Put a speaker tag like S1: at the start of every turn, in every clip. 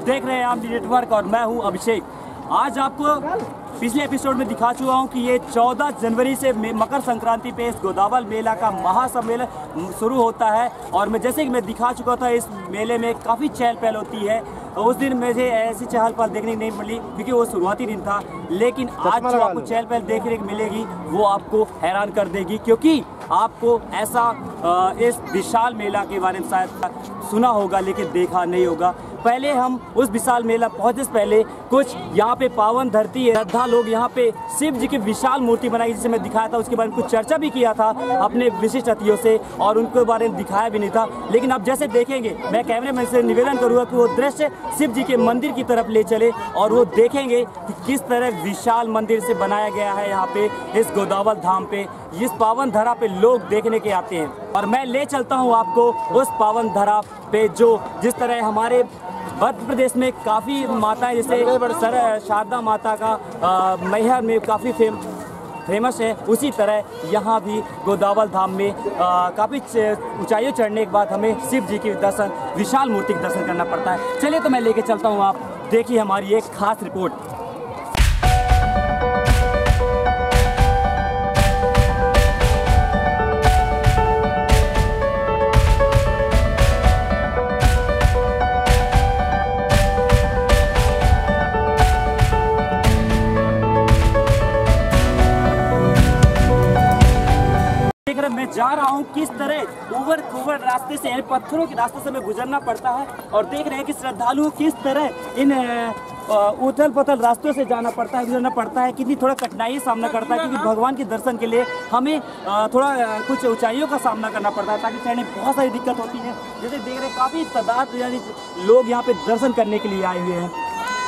S1: देख रहे हैं आमडी नेटवर्क और मैं हूं अभिषेक। आज आपको पिछले एपिसोड में दिखा चुका हूं कि ये 14 जनवरी से मकर संक्रांति पे इस गोदावल मेला का महासम्मेलन शुरू होता है। और मैं जैसे कि मैं दिखा चुका था, इस मेले में काफ़ी चहल पहल होती है। उस दिन मुझे ऐसी चहल पहल देखने नहीं मिली क्योंकि वो शुरुआती दिन था, लेकिन आज जो आपको चहल पहल देखने को मिलेगी वो आपको हैरान कर देगी, क्योंकि आपको ऐसा इस विशाल मेला के बारे में शायद सुना होगा लेकिन देखा नहीं होगा। पहले हम उस विशाल मेला पहुंचने से पहले कुछ यहाँ पे पावन धरती है, श्रद्धा लोग यहाँ पे शिव जी की विशाल मूर्ति बनाई जिसे मैं दिखाया था, उसके बारे में कुछ चर्चा भी किया था अपने विशिष्ट अतिथियों से और उनके बारे में दिखाया भी नहीं था। लेकिन अब जैसे देखेंगे, मैं कैमरेमैन से निवेदन करूँगा कि वो दृश्य शिव जी के मंदिर की तरफ ले चले और वो देखेंगे कि किस तरह विशाल मंदिर से बनाया गया है यहाँ पे इस गोदावल धाम पे। इस पावन धरा पे लोग देखने के आते हैं और मैं ले चलता हूँ आपको उस पावन धरा पे जो जिस तरह हमारे मध्य प्रदेश में काफ़ी माताएं, जैसे शारदा माता का मैहर में काफ़ी फेमस है, उसी तरह यहाँ भी गोदावल धाम में काफ़ी ऊंचाइयों चढ़ने के बाद हमें शिव जी की दर्शन, विशाल मूर्ति के दर्शन करना पड़ता है। चलिए तो मैं लेके चलता हूँ, आप देखिए हमारी एक खास रिपोर्ट। मैं जा रहा हूँ किस तरह उबड़ खुबड़ रास्ते से, पत्थरों के रास्ते से मैं गुजरना पड़ता है और देख रहे हैं कि श्रद्धालुओं किस तरह इन उथल पुथल रास्तों से जाना पड़ता है, गुजरना पड़ता है, कितनी थोड़ा कठिनाई सामना करता है, क्योंकि भगवान के दर्शन के लिए हमें थोड़ा कुछ ऊंचाइयों का सामना करना पड़ता है, ताकि चढ़ने में बहुत सारी दिक्कत होती है। जैसे देख रहे हैं काफ़ी तादाद यानी लोग यहाँ पे दर्शन करने के लिए आए हुए हैं।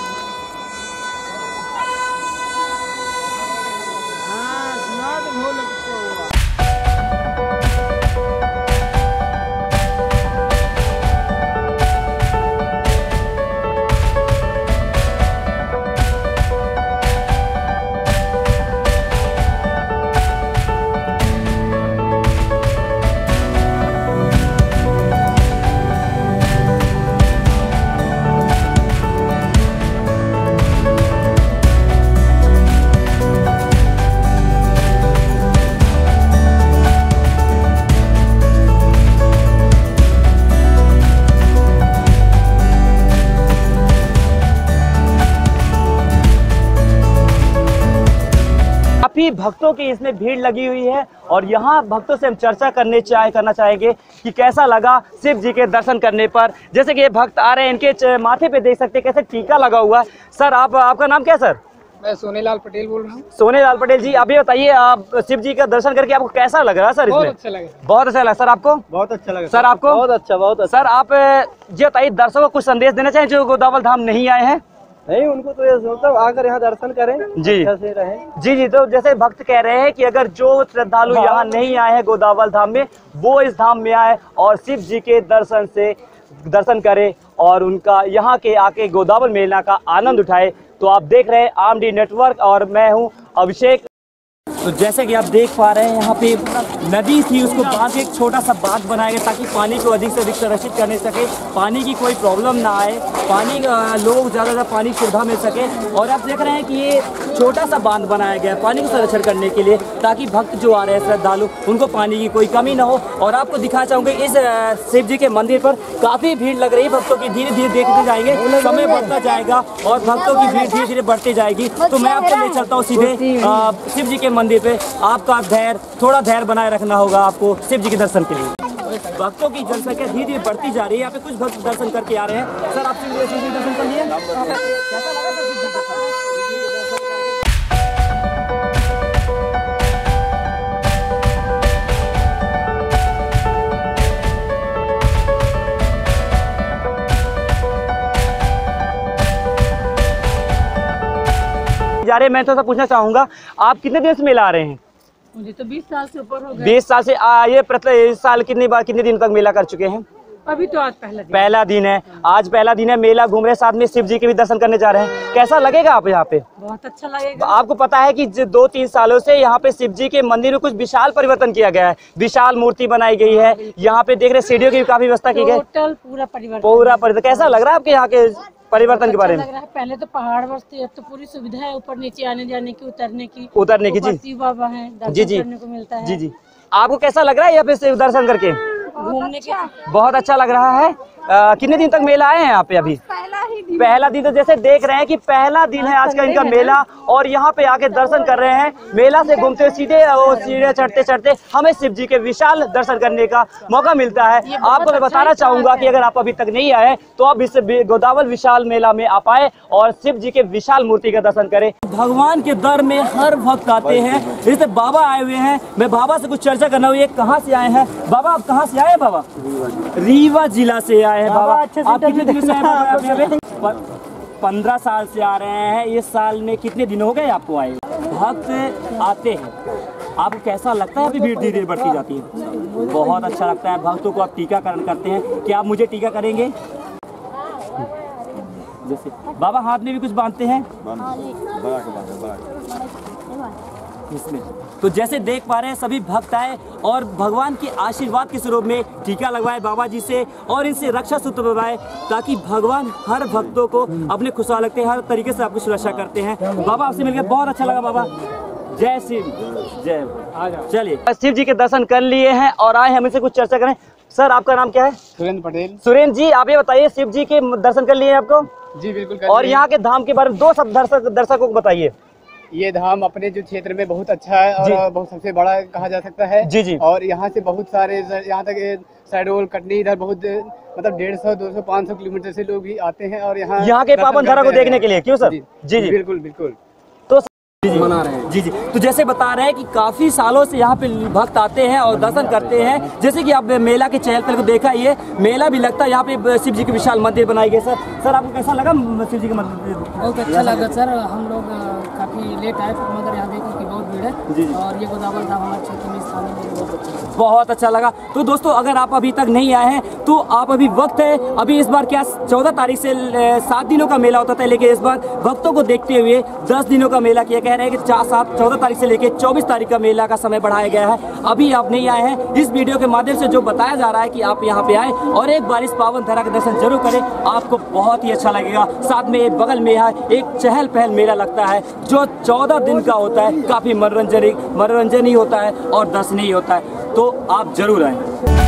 S1: काफी भक्तों की इसमें भीड़ लगी हुई है और यहाँ भक्तों से हम चर्चा करना चाहेंगे कि कैसा लगा शिव जी के दर्शन करने पर। जैसे कि ये भक्त आ रहे हैं, इनके माथे पे देख सकते हैं कैसे टीका लगा हुआ है। सर आपका नाम क्या है सर?
S2: मैं सोनेलाल पटेल बोल रहा हूँ।
S1: सोनेलाल पटेल जी, अभी बताइए आप शिव जी का दर्शन करके आपको कैसा लग रहा है सर?
S2: बहुत अच्छा लगा।
S1: बहुत अच्छा लगा। सर आपको?
S2: बहुत अच्छा लगा।
S1: सर आपको?
S2: बहुत अच्छा।
S1: सर आप जी बताइए, दर्शकों को कुछ संदेश देना चाहें जो गोदावल धाम नहीं आए हैं?
S2: नहीं, उनको तो ये मतलब आकर यहाँ दर्शन करें
S1: जी,
S2: अच्छा से रहें।
S1: जी। तो जैसे भक्त कह रहे हैं कि अगर जो श्रद्धालु यहाँ नहीं आए हैं गोदावल धाम में, वो इस धाम में आए और शिव जी के दर्शन करे और उनका यहाँ के आके गोदावल मेला का आनंद उठाए। तो आप देख रहे हैं आमडी नेटवर्क और मैं हूँ अभिषेक। तो जैसे कि आप देख पा रहे हैं, यहाँ पे नदी थी, उसको बांध के एक छोटा सा बांध बनाया गया ताकि पानी को अधिक से अधिक संरक्षित करने सके, पानी की कोई प्रॉब्लम ना आए, पानी लोग ज़्यादा पानी की सुविधा मिल सके। और आप देख रहे हैं कि ये छोटा सा बांध बनाया गया है पानी को संरक्षण करने के लिए, ताकि भक्त जो आ रहे हैं श्रद्धालु उनको पानी की कोई कमी ना हो। और आपको दिखाना चाहूँगा इस शिव जी के मंदिर पर काफ़ी भीड़ लग रही है भक्तों की। धीरे धीरे देखते जाएंगे, समय बढ़ता जाएगा और भक्तों की भीड़ धीरे धीरे बढ़ती जाएगी। तो मैं आपको ले चलता हूँ सीधे शिव जी के मंदिर पे। आपका थोड़ा धैर्य बनाए रखना होगा आपको शिव जी के दर्शन के लिए। भक्तों की जनसंख्या धीरे धीरे बढ़ती जा रही है। यहाँ पे कुछ भक्त दर्शन करके आ रहे हैं। सर आप शिव जी दर्शन कर लिए, कैसा लगा सर? जा रहे, मैं तो पूछना चाहूंगा, आप कितने दिन से मेला आ रहे हैं?
S3: मुझे तो 20 साल से ऊपर हो गए।
S1: 20 साल से ये इस साल कितने दिन तक मेला कर चुके हैं?
S3: अभी तो आज
S1: पहला दिन है। आज पहला दिन है, मेला घूम रहे, साथ में शिव जी के भी दर्शन करने जा रहे हैं। कैसा लगेगा आप यहाँ पे?
S3: बहुत अच्छा लगेगा।
S1: आपको पता है कि 2-3 सालों से यहाँ पे शिव जी के मंदिर में कुछ विशाल परिवर्तन किया गया है, विशाल मूर्ति बनाई गई है। यहाँ पे देख रहे सीढ़ियों की काफी व्यवस्था की गई,
S3: पूरा परिवर्तन।
S1: कैसा लग रहा है आपके यहाँ के? परिवर्तन के बारे में?
S3: लग रहा है, पहले तो पहाड़ बसते, अब तो पूरी सुविधा है ऊपर नीचे आने जाने की, उतरने की
S1: जी
S3: शिव बाबा है,
S1: जी
S3: दर्शन करने को मिलता है।
S1: जी जी, आपको कैसा लग रहा है यहाँ पे शिव दर्शन करके?
S3: घूमने के
S1: बहुत अच्छा लग रहा है। कितने दिन तक मेला आए हैं यहाँ पे? अभी पहला दिन। तो जैसे देख रहे हैं कि पहला दिन है आज का इनका मेला, और यहाँ पे आके दर्शन कर रहे हैं। मेला से घूमते हुए सीधे वो सीढ़ियाँ चढ़ते चढ़ते हमें शिव जी के विशाल दर्शन करने का मौका मिलता है। आपको मैं बताना चाहूंगा कि अगर आप अभी तक नहीं आए तो आप इस गोदावल विशाल मेला में आप आए और शिव जी के विशाल मूर्ति का दर्शन करें। भगवान के दर में हर भक्त आते हैं। जैसे बाबा आए हुए हैं, मैं बाबा से कुछ चर्चा करना हुई। कहाँ से आए हैं बाबा? आप कहाँ से आए हैं बाबा? रीवा जिला से आए हैं बाबा। आप कितने दिन से आए हैं? 15 साल से आ रहे हैं। इस साल में कितने दिन हो गए आपको आए? भक्त आते हैं, आपको कैसा लगता है? अभी भीड़ धीरे धीरे बढ़ती जाती है। बहुत अच्छा लगता है। भक्तों को आप टीकाकरण करते हैं। क्या आप मुझे टीका करेंगे? जैसे बाबा हाथ में भी कुछ बांधते हैं इसमें। तो जैसे देख पा रहे हैं सभी भक्त आए और भगवान के आशीर्वाद के स्वरूप में टीका लगवाए बाबा जी से और इनसे रक्षा सूत्र बनवाए, ताकि भगवान हर भक्तों को अपने खुशहाल रखते हैं, हर तरीके से आपको सुरक्षा करते हैं। बाबा आपसे मिलकर बहुत अच्छा लगा बाबा। जय शिव जय। चलिए शिव जी के दर्शन कर लिए हैं और आए हम इनसे कुछ चर्चा करें। सर आपका नाम क्या है?
S2: सुरेंद्र पटेल।
S1: सुरेंद्र जी, आप ये बताइए शिव जी के दर्शन कर लिए हैं आपको?
S2: जी बिल्कुल।
S1: और यहाँ के धाम के बारे में दो सब दर्शकों को बताइए।
S2: ये धाम अपने जो क्षेत्र में बहुत अच्छा है और बहुत सबसे बड़ा कहा जा सकता है।
S1: जी जी।
S2: और यहाँ से बहुत सारे, यहाँ तक शहडोल कटनी इधर बहुत मतलब 150, 200, 500 किलोमीटर से लोग भी आते हैं और यहाँ
S1: के पावन धरा को देखने के लिए। क्यों सर? जी जी
S2: बिल्कुल बिल्कुल।
S1: तो मना रहे हैं। जी जी। तो जैसे बता रहे हैं कि काफी सालों से यहाँ पे भक्त आते हैं और दर्शन करते हैं। जैसे कि आप मेला के चहल पहल को देखा, ये मेला भी लगता है। यहाँ पे शिव जी के विशाल मंदिर बनाए गए। सर आपको कैसा लगा शिव जी का मंदिर?
S4: बहुत अच्छा लगा सर। हम लोग काफी लेट आए मगर यहाँ देखो कि बहुत भीड़ है।
S1: जी जी।
S4: और ये गोदावल धाम हमारे क्षेत्र में स्थानीय में बहुत अच्छा है।
S1: बहुत अच्छा लगा। तो दोस्तों अगर आप अभी तक नहीं आए हैं तो आप अभी वक्त है। अभी इस बार क्या 14 तारीख से 7 दिनों का मेला होता था, लेकिन इस बार भक्तों को देखते हुए 10 दिनों का मेला किया। कह रहे हैं कि 14 तारीख से लेकर 24 तारीख का मेला का समय बढ़ाया गया है। अभी आप नहीं आए हैं, इस वीडियो के माध्यम से जो बताया जा रहा है कि आप यहाँ पे आए और एक बार इस पावन धरा का दर्शन जरूर करें, आपको बहुत ही अच्छा लगेगा। साथ में एक बगल में यहाँ एक चहल पहल मेला लगता है जो 14 दिन का होता है। काफी मनोरंजन ही होता है और दर्शनीय होता है। तो आप जरूर आए।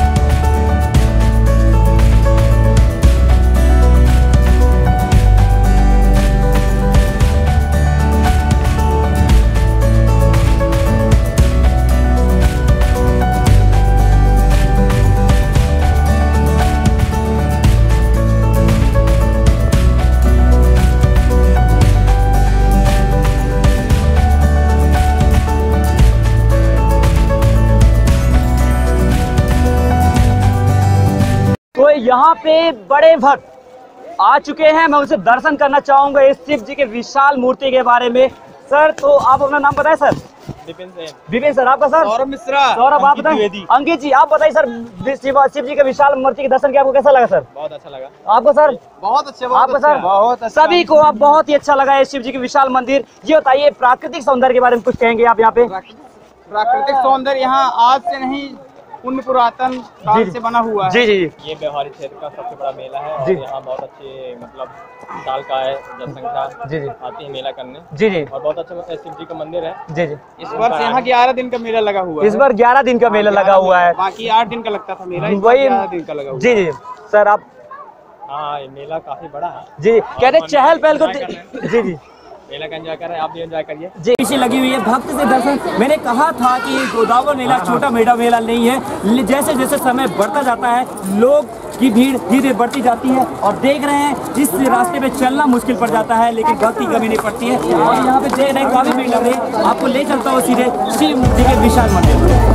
S1: तो यहाँ पे बड़े भक्त आ चुके हैं। मैं उनसे दर्शन करना चाहूंगा इस शिव जी के विशाल मूर्ति के बारे में। सर तो आप अपना नाम बताएं सर। विपिन सर। आपका सर?
S2: सौरभ मिश्रा।
S1: सौरभ आप बताएं। अंकित जी आप बताइए सर, शिव जी के विशाल मूर्ति के दर्शन किया, आपको कैसा लगा सर?
S2: बहुत अच्छा लगा।
S1: आपको सर?
S2: बहुत अच्छा।
S1: आपको सर?
S2: बहुत अच्छा।
S1: सभी को आप बहुत ही अच्छा लगा है शिव जी के विशाल मंदिर। ये बताइए प्राकृतिक सौंदर्य के बारे में कुछ कहेंगे आप यहाँ पे?
S2: प्राकृतिक सौंदर्य यहाँ आज से नहीं, पुण्य पुरातन काल से बना हुआ है।
S1: जी जी।
S5: ये व्यवहारिक क्षेत्र का सबसे बड़ा मेला है और यहाँ बहुत अच्छे मतलब साल का है जनसंख्या
S1: जी जी
S5: आती है मेला करने।
S1: जी जी।
S5: और बहुत अच्छा शिव जी का मंदिर है।
S1: जी जी।
S2: इस वर्ष यहाँ 11 दिन का मेला लगा हुआ है।
S1: इस बार 11 दिन का मेला लगा हुआ है।
S2: बाकी 8 दिन का लगता था मेला,
S1: वही
S2: 11 दिन का लगा हुआ।
S1: जी जी। सर आप?
S5: हाँ ये मेला काफी बड़ा है।
S1: जी कहते चहल पहल को। जी जी।
S5: मेला का एंजॉय कर रहे हैं, आप भी एंजॉय करिए।
S1: जी पीछे लगी हुई है भक्त से दर्शन। मैंने कहा था कि गोदावल मेला छोटा मेला नहीं है। जैसे जैसे समय बढ़ता जाता है लोग की भीड़ धीरे बढ़ती जाती है और देख रहे हैं इस रास्ते पे चलना मुश्किल पड़ जाता है, लेकिन भक्त की कमी नहीं पड़ती है। और यहाँ पे देख रहे हैं काफी भीड़ लग रही है। आपको ले चलता हूँ सीधे शिव जी के विशाल मंदिर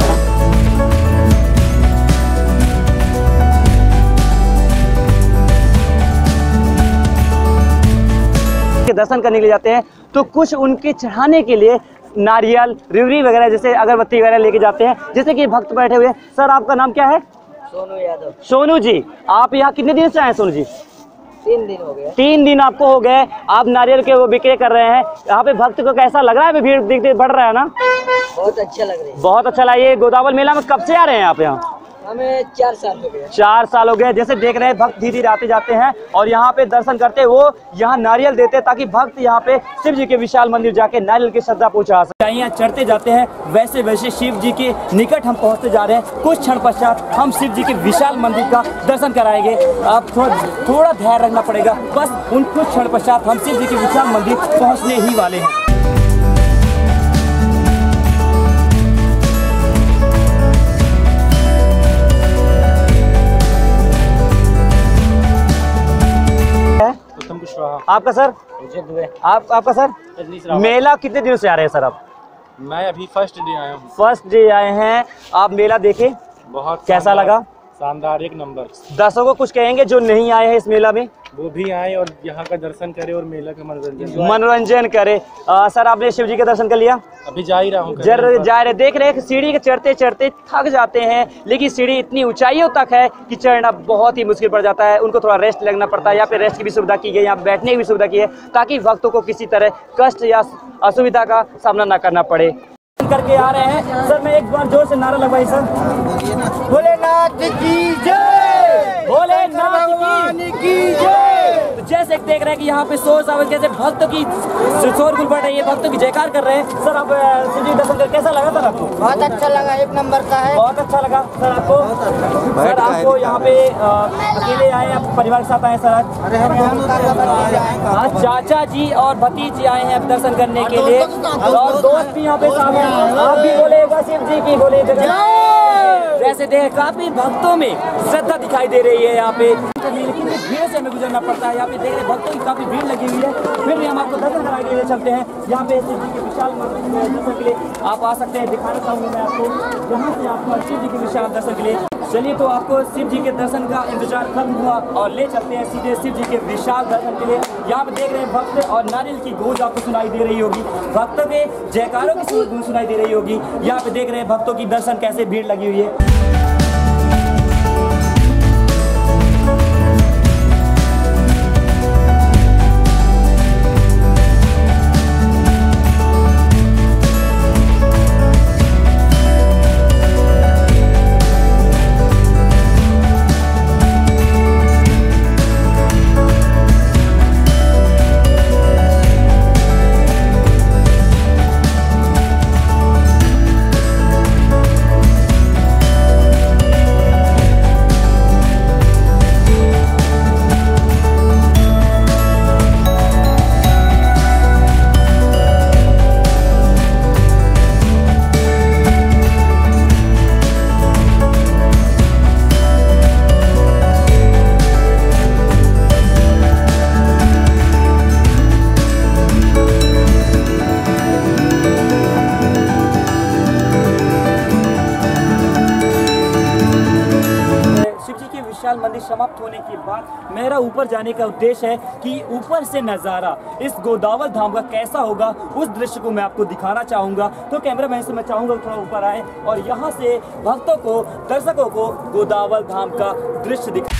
S1: के दर्शन करने के लिए जाते हैं तो कुछ उनके चढ़ाने के लिए नारियल, रिवरी वगैरह जैसे अगरबत्ती वगैरह लेके जाते हैं। जैसे कि भक्त बैठे हुए हैं। सर आपका नाम क्या है?
S4: सोनू यादव।
S1: सोनू जी आप यहाँ कितने दिन से आए? सोनू जी
S4: 3 दिन हो गए।
S1: 3 दिन आपको हो गए। आप नारियल के वो बिक्री कर रहे हैं। यहाँ पे भक्त को कैसा लग रहा है? भीड़ दिखते बढ़ रहा है ना?
S4: बहुत अच्छा लग रहा है।
S1: बहुत अच्छा लगा। ये गोदावल मेला में कब से आ रहे हैं आप यहाँ?
S6: हमें 4 साल हो गए।
S1: 4 साल हो गए। जैसे देख रहे हैं भक्त धीरे धीरे आते जाते हैं और यहाँ पे दर्शन करते, वो यहाँ नारियल देते हैं ताकि भक्त यहाँ पे शिव जी के विशाल मंदिर जाके नारियल की श्रद्धा पहुँचा सके। यहाँ चढ़ते जाते हैं वैसे वैसे शिव जी के निकट हम पहुँचते जा रहे हैं। कुछ क्षण पश्चात हम शिव जी के विशाल मंदिर का दर्शन कराएंगे। आप थोड़ा ध्यान रखना पड़ेगा, बस उन कुछ क्षण पश्चात हम शिव जी के विशाल मंदिर पहुँचने ही वाले हैं। आपका सर? आपका सर? मेला कितने दिनों से आ रहे हैं सर आप?
S5: मैं अभी फर्स्ट डे आया हूँ।
S1: फर्स्ट डे आए हैं आप। मेला देखे,
S5: बहुत
S1: कैसा लगा?
S5: शानदार, एक नंबर।
S1: दर्शकों को कुछ कहेंगे जो नहीं आए हैं इस मेला में?
S5: वो भी आए और यहाँ का दर्शन करे और मेला का
S1: मनोरंजन करे। सर आपने शिव जी का दर्शन कर लिया?
S5: अभी जा ही रहा हूँ।
S1: जा रहे। देख रहे हैं सीढ़ी के चढ़ते चढ़ते थक जाते हैं, लेकिन सीढ़ी इतनी ऊंचाइयों तक है कि चढ़ना बहुत ही मुश्किल पड़ जाता है। उनको थोड़ा रेस्ट लगना पड़ता है। यहाँ पे रेस्ट की भी सुविधा की गई, यहाँ बैठने की भी सुविधा की है ताकि भक्तों को किसी तरह कष्ट या असुविधा का सामना न करना पड़े। करके आ रहे हैं सर। मैं एक बार जोर से नारा लगवाई सर। भोलेनाथ की जय, भोलेनाथ की जय। तो जैसे देख रहे हैं कि यहाँ पे शोर शराबा, जैसे भक्तों की शोरगुल बढ़ रही है, भक्तों की जयकार कर रहे हैं। सर आप शिव जी दर्शन कर कैसा लगा सर आपको?
S6: बहुत अच्छा लगा, एक नंबर का है।
S1: बहुत अच्छा लगा सर आपको? सर आपको यहाँ पे अकेले आए, आप परिवार के साथ आए सर? आज चाचा जी और भतीजी आए हैं दर्शन करने के लिए और दोस्त भी यहाँ पे शामिल। आप भी बोलेगा शिव जी की बोले जैसे देख काफी भक्तों में श्रद्धा दिखाई दे रही है यहाँ पे, लेकिन भीड़ से हमें गुजरना पड़ता है। यहाँ पे देख रहे भक्तों की काफी भीड़ लगी हुई है, फिर भी हम आपको दर्शन कराने के लिए चलते हैं। यहाँ पे शिव जी के विशाल दर्शन के लिए आप आ सकते हैं। दिखाना चाहूँगा मैं आपको यहाँ से आपको शिव जी के विशाल दर्शन के लिए। चलिए तो आपको शिव जी के दर्शन का इंतजार खत्म हुआ और ले चलते हैं सीधे शिव जी के विशाल दर्शन के लिए। यहाँ पे देख रहे हैं भक्त और नारियल की गूंज आपको सुनाई दे रही होगी, भक्तों के जयकारों की गूंज सुनाई दे रही होगी। यहाँ पे देख रहे हैं भक्तों की दर्शन कैसे भीड़ लगी हुई है। विशाल मंदिर समाप्त होने के बाद मेरा ऊपर जाने का उद्देश्य है कि ऊपर से नज़ारा इस गोदावल धाम का कैसा होगा, उस दृश्य को मैं आपको दिखाना चाहूँगा। तो कैमरामैन से मैं चाहूँगा थोड़ा ऊपर आए और यहाँ से भक्तों को, दर्शकों को गोदावल धाम का दृश्य दिखा।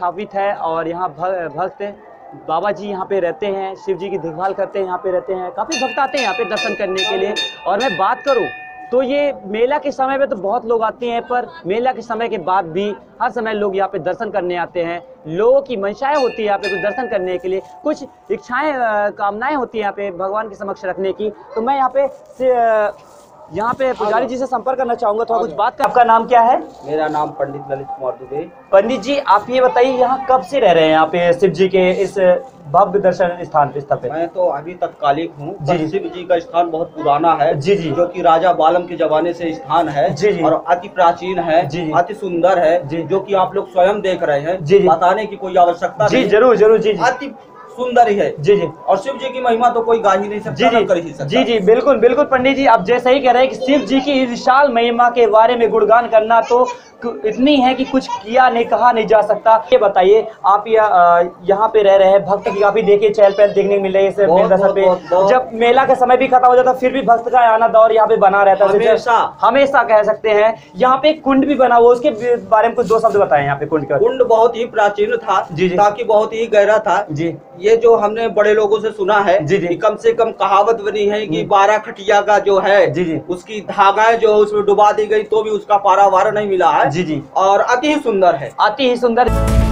S1: स्थापित है और यहाँ भक्त बाबा जी यहाँ पे रहते हैं, शिव जी की देखभाल करते हैं, यहाँ पे रहते हैं। काफ़ी भक्त आते हैं यहाँ पे दर्शन करने के लिए। और मैं बात करूँ तो ये मेला के समय में तो बहुत लोग आते हैं, पर मेला के समय के बाद भी हर समय लोग यहाँ पे दर्शन करने आते हैं। लोगों की मंशाएं होती है यहाँ पे कुछ दर्शन करने के लिए, कुछ इच्छाएं कामनाएं होती है यहाँ पे भगवान के समक्ष रखने की। तो मैं यहाँ पे पुजारी जी से संपर्क करना चाहूंगा, थोड़ा कुछ बात कर। आपका नाम क्या है?
S7: मेरा नाम पंडित ललित कुमार दुबे।
S1: पंडित जी, आप ये बताइए यहाँ कब से रह रहे हैं यहाँ पे शिव जी के इस भव्य दर्शन स्थान पे?
S7: मैं तो अभी तत्कालिक हूँ।
S1: जी।
S7: शिव जी का स्थान बहुत पुराना है।
S1: जी जी।
S7: जो कि राजा बालम के जमाने से स्थान है।
S1: जी जी।
S7: और अति प्राचीन है।
S1: जी।
S7: अति सुंदर है।
S1: जी।
S7: जो कि आप लोग स्वयं देख रहे हैं।
S1: जी।
S7: बताने की कोई आवश्यकता नहीं।
S1: जरूर जरूर। जी
S7: अति सुंदर ही है। जी जी। और शिव जी की महिमा तो कोई गा ही नहीं सकता,
S1: जी
S7: कर ही सकता।
S1: जी जी, बिल्कुल बिल्कुल पंडित जी, आप जैसा ही कह रहे हैं कि शिव जी की विशाल महिमा के बारे में गुणगान करना तो इतनी है कि कुछ किया नहीं कहा नहीं जा सकता। ये बताइए, आप यहाँ पे रह रहे हैं, भक्त की काफी देखिए चहल पहल देखने को मिल रही है इस पे। जब मेला का समय भी खत्म हो जाता फिर भी भक्त का आना दौर यहाँ पे बना रहता है, हमेशा कह सकते हैं। यहाँ पे कुंड भी बना हुआ, उसके बारे में कुछ दो शब्द बताएं। यहाँ पे कुंड का
S7: कुंड बहुत ही प्राचीन था।
S1: जी जी।
S7: ताकि बहुत ही गहरा था। जी। ये जो हमने बड़े लोगों से सुना है। जी जी। कम से कम कहावत बनी है कि 12 खटिया का जो है। जी जी। उसकी धागाएं जो उसमें डुबा दी गई तो भी उसका पारावार नहीं मिला है। जी जी। और अति ही सुंदर है, अति ही सुंदर।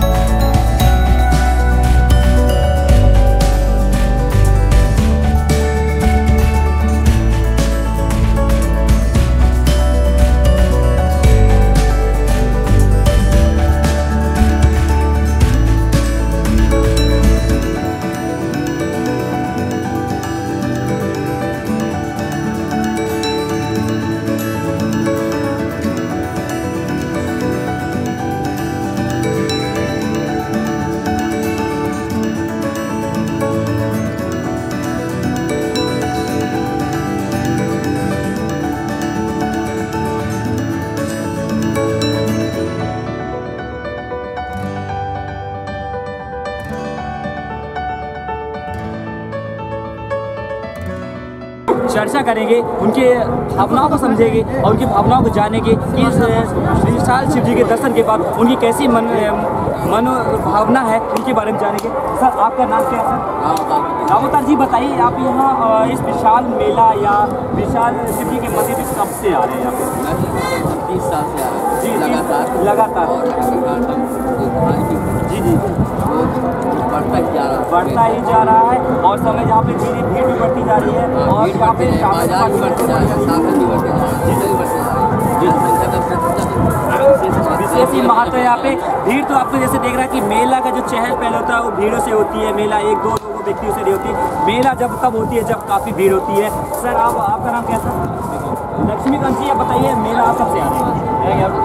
S7: चर्चा करेंगे, उनके भावनाओं को समझेंगे और उनकी भावनाओं को जानेंगे कि इस विशाल शिव जी के दर्शन के बाद उनकी कैसी मनोभावना है, उनके बारे में जानेंगे। सर, आपका नाम क्या है? सर रावतार जी, बताइए आप यहाँ इस विशाल मेला या विशाल शिव जी के मंदिर में कब से आ रहे हैं? यहाँ पे
S6: 30 साल से आ रहे हैं।
S1: जी लगातार। जी जी, बढ़ता ही जा रहा है और समय जहाँ पे भीड़ भी बढ़ती जा रही है और यहाँ पे विशेष ही महत्व है यहाँ पे। भीड़ तो आपको जैसे देख रहा है कि मेला का जो चहल पहल होता है वो भीड़ों से होती है। मेला एक दो लोगों व्यक्तियों से नहीं होती। मेला जब तब होती है जब काफ़ी भीड़ होती है। सर, आपका नाम क्या है? लक्ष्मीकांत जी, आप बताइए, मेला आप कब से आ रहे हैं?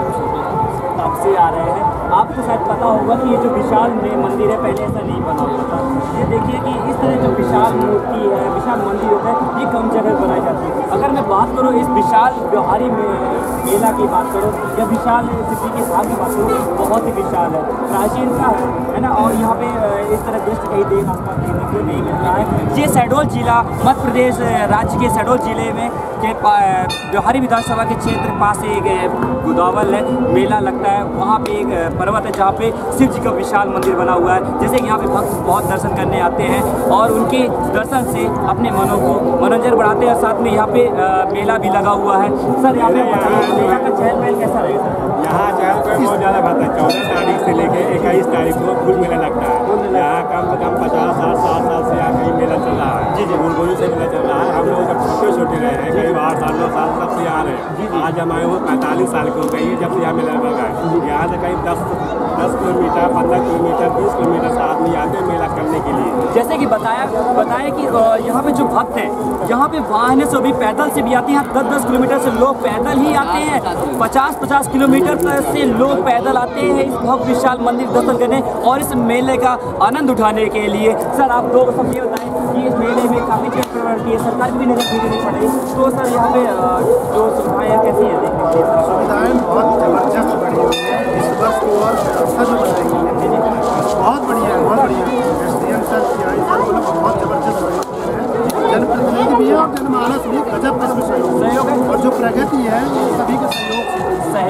S1: कब से आ रहे हैं? आपको शायद पता होगा कि ये जो विशाल मंदिर है पहले ऐसा नहीं बना हुआ था। ये देखिए कि इस तरह जो विशाल मूर्ति है, विशाल मंदिर होता है, ये कम जगह बनाई जाती है। अगर मैं बात करूँ इस विशाल व्यवहारी मेला की बात करूँ या विशाल सिटी के भाग की बात करूँ, बहुत ही विशाल है, प्राचीन का है ना। और यहाँ पे इस तरह दृश्य कहीं देख आसपास देखने को नहीं मिल रहा है। ये शहडोल जिला मध्य प्रदेश राज्य के शहडोल जिले में के व्यवहारी विधानसभा के क्षेत्र पास एक गोदावल है, मेला लगता है। वहाँ पे एक पर्वत है जहाँ पे शिव जी का विशाल मंदिर बना हुआ है। जैसे कि यहाँ पे भक्त बहुत दर्शन करने आते हैं और उनके दर्शन से अपने मनों को मनोरंजन बढ़ाते हैं। साथ में यहाँ पे मेला भी लगा हुआ है। सर, यहाँ पे मेला का चहल पहल कैसा रहेगा? सर,
S8: यहाँ चहल पहल बहुत ज़्यादा रहता है। 14 तारीख से लेकर 21 तारीख को फुल मेला लगता है। यहाँ कम से कम 50-60 साल से यहाँ कहीं मेला चल रहा है। जी जी, बुलबुली से मेला चल रहा है। हम लोग जब छोटे रहे हैं, कई 8 साल 9 साल तब से आ रहे हैं। आज हमारे वो 45 साल के हो गई है जब से यहाँ मेला लगा है। यहाँ से कहीं 10 किलोमीटर, 15 किलोमीटर, 20 किलोमीटर से आदमी आते हैं मेला करने के लिए।
S1: जैसे कि बताया कि यहाँ पे जो भक्त हैं, यहाँ पे वाहन से भी पैदल से भी आते हैं। 10-10 किलोमीटर से लोग पैदल ही आते हैं। 50-50 किलोमीटर से लोग पैदल आते हैं इस भव्य विशाल मंदिर दर्शन करने और इस मेले का आनंद उठाने के लिए। सर, आप दो सब ये बताएं कि इस मेले में काफ़ी चीज़ प्रवृत्ति है, सरकार की भी नजर देनी पड़ेगी। तो सर, यहाँ पे जो सुविधाएँ कैसी है देखने के लिए?
S9: सुविधाएँ बहुत ज़बरदस्त बनी हुई है। इस वर्ष की और व्यवस्था जो बनाई गई है बहुत बढ़िया है, बहुत बढ़िया। एसडीएम सर, सीआई सर, वो लोग बहुत ज़बरदस्त सहयोग दे रहे हैं। जनप्रतिनिधि भी है और जनमानस भी गजब किस्म सहयोग है। और जो प्रगति है वो सभी के सहयोग से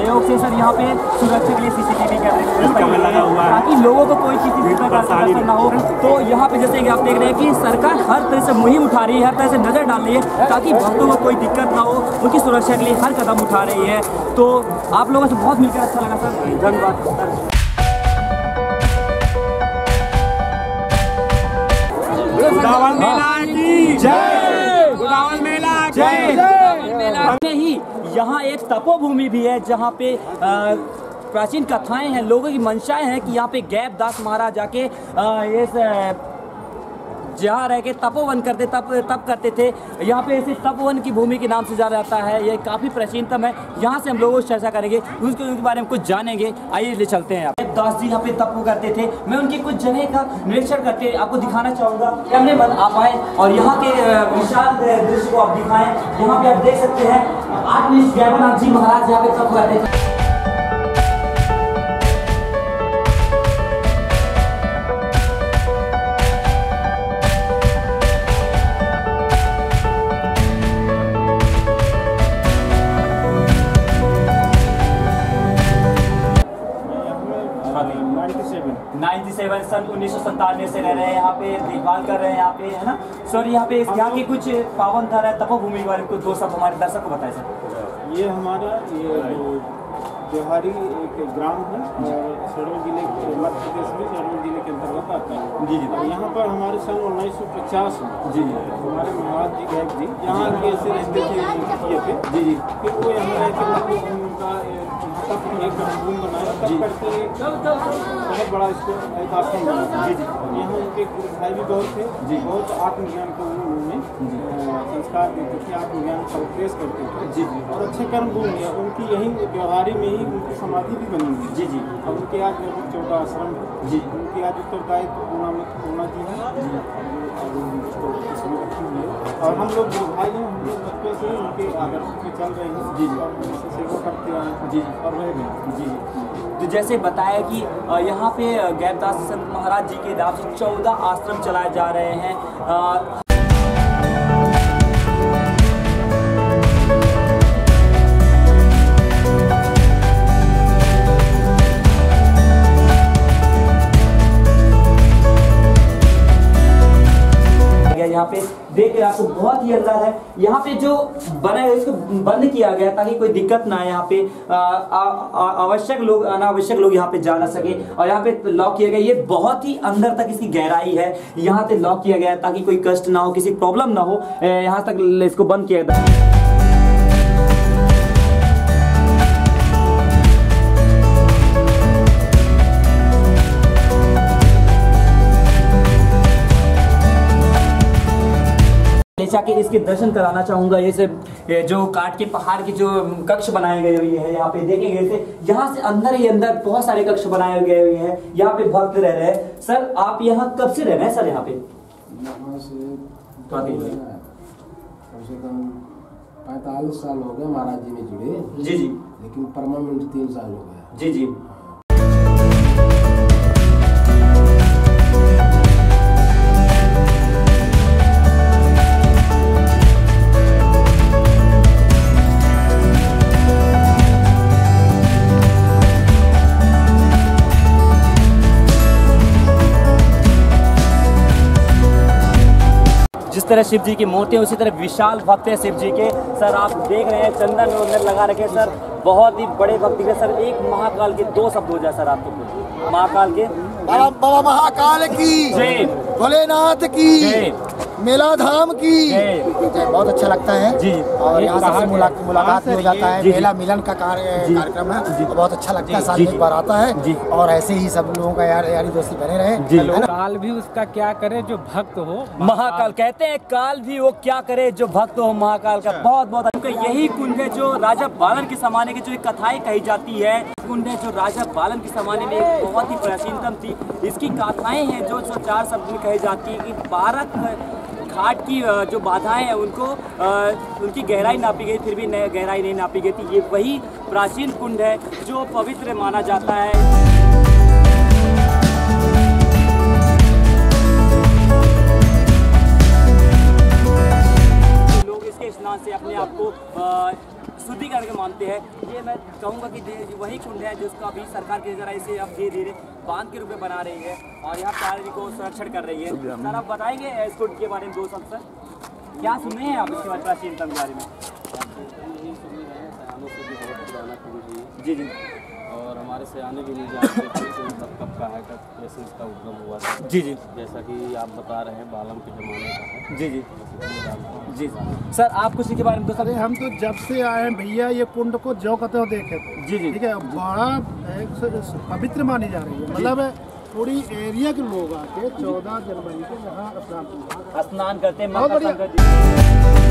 S1: सर यहाँ पे सुरक्षा के लिए CCTV कैमरे
S8: लगा हुआ है
S1: ताकि लोगों को कोई किसी प्रकार का असर ना हो। तो यहाँ पे जैसे कि आप देख रहे हैं कि सरकार हर तरह से मुहिम उठा रही है, हर तरह से नज़र डाल रही है ताकि भक्तों को कोई दिक्कत ना हो, उनकी सुरक्षा के लिए हर कदम उठा रही है। तो आप लोगों से बहुत मिलकर अच्छा लगा सर, धन्यवाद सर।
S8: गोदावल मेला की जय, गोदावल मेला की जय।
S1: ही यहाँ एक तपोभूमि भी है जहाँ पे प्राचीन कथाएं हैं, लोगों की मंशाएं हैं कि यहाँ पे गैबदास महाराज जाके जहाँ रह के तपोवन करते तप करते थे। यहाँ पे ऐसे तपोवन की भूमि के नाम से जाना जाता है, ये काफ़ी प्राचीनतम है। यहाँ से हम लोगों से चर्चा करेंगे, उनके बारे में कुछ जानेंगे। आइए ले चलते हैं। दास जी यहाँ पे तप करते थे, मैं उनकी कुछ जगह का निरीक्षण करके आपको दिखाना चाहूँगा। कैमरे मन आप आए और यहाँ के विशाल दृश्य को आप दिखाएं। यहाँ पे आप देख सकते हैं आत्मनिष्ठ गैबनाथ जी महाराज यहाँ पे तप करते थे। सन 1997 से रह रहे हैं यहाँ पे, देखभाल कर रहे हैं यहाँ पे, है ना सर। यहाँ पे यहाँ की कुछ पावन धरा है तपोभूमि के बारे में कुछ दो सब हमारे दर्शक को बताएं सर।
S10: ये हमारा त्योहारी एक ग्राम है और शहडोल जिले के मध्य प्रदेश में शहडोल जिले के अंतर्गत आता है। जी जी। और यहाँ पर हमारे सन 1950 में जी जी हमारे महाराज जी गैब जी यहाँ के ऐसे रहते थे जी जी। फिर वो यहाँ रहते उनका तब एक रूम बनाया, तब करके बहुत बड़ा इसको एक आश्रम बना जी जी। यहाँ उनके भाई भी बहुत थे जी, बहुत आत्मज्ञान को उन्होंने संस्कार देते थे, आत्मज्ञान का उपदेश करते थे जी जी। और अच्छे कर्म भूमि है उनकी, यही व्यवहारी में ही उनकी समाधि भी बनी हुई जी जी। और उनके आज लगभग 14 आश्रम है जी। उनके आज उत्तरदायित्व पूर्णा जी है और हम लोग जो भाई हैं हम लोग बचपन से उनके आदर्श में चल रहे हैं जी जी। और उनसे सेवा करते आए हैं जी और रह गए जी जी।
S1: तो जैसे बताया कि यहाँ पे गैबदास संत महाराज जी के नाम से 14 आश्रम चलाए जा रहे हैं। यहाँ पे देख के आपको बहुत ही अंदर है। यहाँ पे जो बना है इसको बंद किया गया ताकि कोई दिक्कत ना है। यहाँ पे आवश्यक लोग अनावश्यक लोग यहाँ पे जा ना सके और यहाँ पे लॉक किया गया। ये बहुत ही अंदर तक इसकी गहराई है, यहाँ पे लॉक किया गया ताकि कोई कष्ट ना हो, किसी प्रॉब्लम ना हो, यहाँ तक इसको बंद किया गया। जाके इसके दर्शन कराना चाहूंगा। ये जो काट के पहाड़ की जो कक्ष बनाए गए हुए हैं, यहाँ पे देखेंगे इसे, यहाँ से अंदर ही अंदर बहुत सारे कक्ष बनाए गए हुए हैं। यहाँ पे भक्त रह रहे हैं। सर आप यहाँ कब से रह रहे हैं सर? यहाँ पे
S11: यहाँ से कम से कम 45 साल हो गए महाराज जी में जुड़े
S1: जी जी,
S11: लेकिन परमानेंट 3 साल हो गया
S1: जी जी। जिस तरह शिव जी की मूर्ति है उसी तरह विशाल भक्त है शिव जी के। सर आप देख रहे हैं चंदन वंदन लगा रखे सर, बहुत ही बड़े भक्त दिख रहे सर। एक महाकाल के 2 शब्द हो जाए सर आपको, महाकाल के।
S12: बाबा महाकाल की जय, भोलेनाथ की जय, मेला धाम की जय। बहुत अच्छा लगता है जी। और यहाँ से मुलाकात भी हो जाता है, मेला मिलन का कार्यक्रम है, बहुत अच्छा लगता है। साल में एक बार आता है और ऐसे ही सब लोगों का यारी दोस्ती बने रहे।
S13: काल भी उसका क्या करे जो भक्त हो
S1: महाकाल कहते हैं, काल भी वो क्या करे जो भक्त हो महाकाल का। बहुत बहुत यही कुंड है जो राजा बालन के जमाने की जो एक कथाएं कही जाती है, कुंड है जो राजा बालन के जमाने में बहुत ही प्राचीनतम थी। इसकी कथाएं हैं जो 4 शब्द में कही जाती है कि 12 घाट की जो बाधाएं हैं उनको उनकी गहराई नापी गई, फिर भी गहराई नहीं नापी गई थी। ये वही प्राचीन कुंड है जो पवित्र माना जाता है। लोग इसके स्नान से अपने आप को शुद्धिकरण के मानते हैं। ये मैं कहूँगा कि वही कुंड है जिसको अभी सरकार की जरा इसे अब धीरे धीरे बांध के रूप में बना रही है और यहाँ प्राणी को संरक्षण कर रही है। सर आप बताएंगे इस कुंड के बारे में 2 शब्द सर, क्या सुने हैं आप इसके प्राचीनता के बारे में? जी जी,
S14: और हमारे सयाने भी नहीं जानते थे मतलब कब का है, कब कैसे इसका उद्गम हुआ था।
S1: जी जी,
S14: जैसा कि आप बता रहे हैं बालम के ज़माने का है।
S1: जी जी जी। सर आप कुछ के बारे में तो
S9: हम तो जब से आए हैं भैया ये कुंड को जो कहते हो देखे थे।
S1: जी जी,
S9: ठीक है, बड़ा पवित्र मानी जा रही है। मतलब पूरी एरिया के लोग आके 14 जनवरी के यहाँ स्नान
S1: करते हैं।